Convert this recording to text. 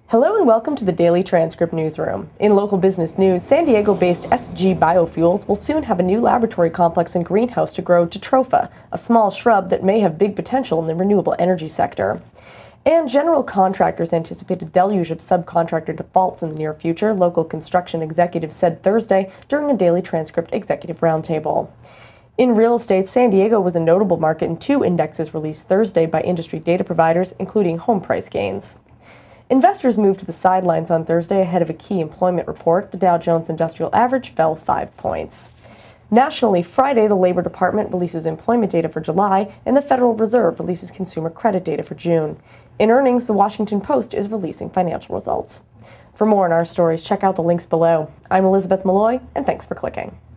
Hello and welcome to the Daily Transcript Newsroom. In local business news, San Diego-based SG Biofuels will soon have a new laboratory complex and greenhouse to grow jatropha, a small shrub that may have big potential in the renewable energy sector. And general contractors anticipate a deluge of subcontractor defaults in the near future, local construction executives said Thursday during a Daily Transcript executive roundtable. In real estate, San Diego was a notable market in two indexes released Thursday by industry data providers, including home price gains. Investors moved to the sidelines on Thursday ahead of a key employment report. The Dow Jones Industrial Average fell 5 points. Nationally, Friday, the Labor Department releases employment data for July, and the Federal Reserve releases consumer credit data for June. In earnings, the Washington Post is releasing financial results. For more on our stories, check out the links below. I'm Elizabeth Malloy, and thanks for clicking.